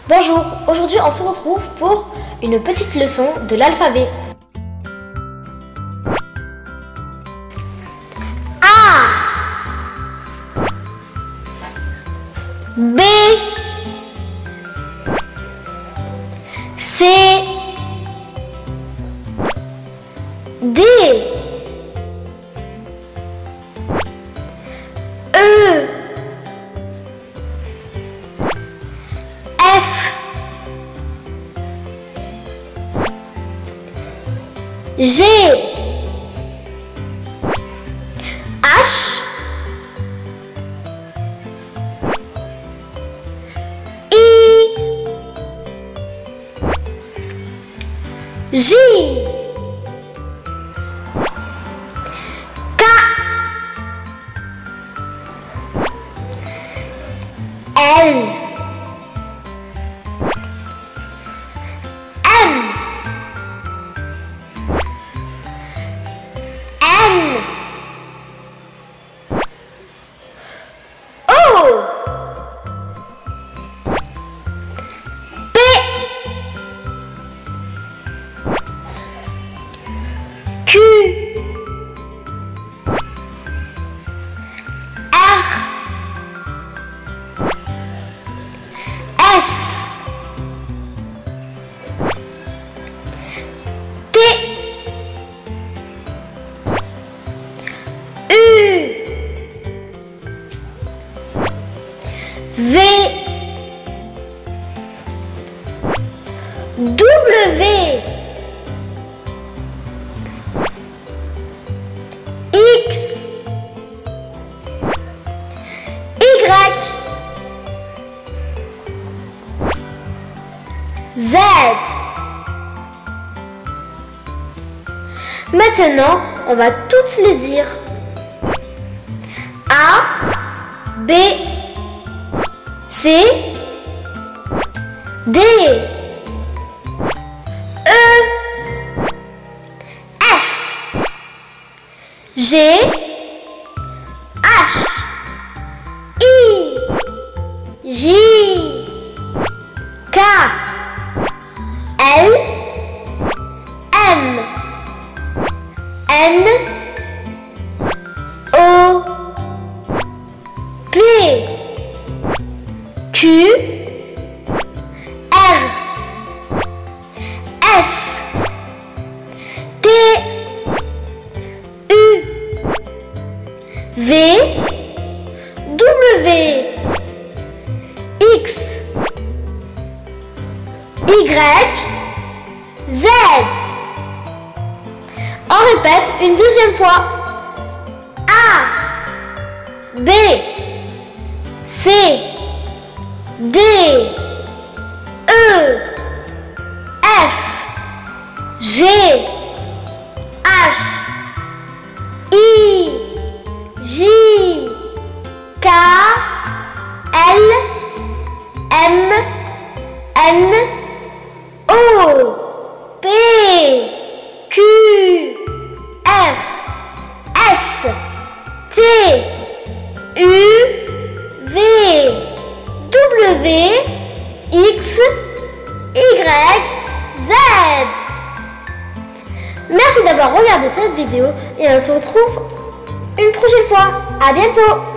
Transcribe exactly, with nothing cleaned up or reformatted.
Bonjour, aujourd'hui on se retrouve pour une petite leçon de l'alphabet. A, B, C, D, E, F, G, H, I, J, K, L, M, N, O, P, Q, R, S, T, U, V, W, X, Y, Z. Maintenant, on va toutes les dire. A, B, C, D, E, F, G, H, I, J, K, L, M, N, O, P, Q, R, S, T, U, V, W, X, Y, Z. On répète une deuxième fois. A, B, C, D, E, F, G, H, I, J, K, L, M, N, O, P, Q, R, S, T, U, V, W, X, Y, Z. Merci d'avoir regardé cette vidéo et on se retrouve une prochaine fois. À bientôt.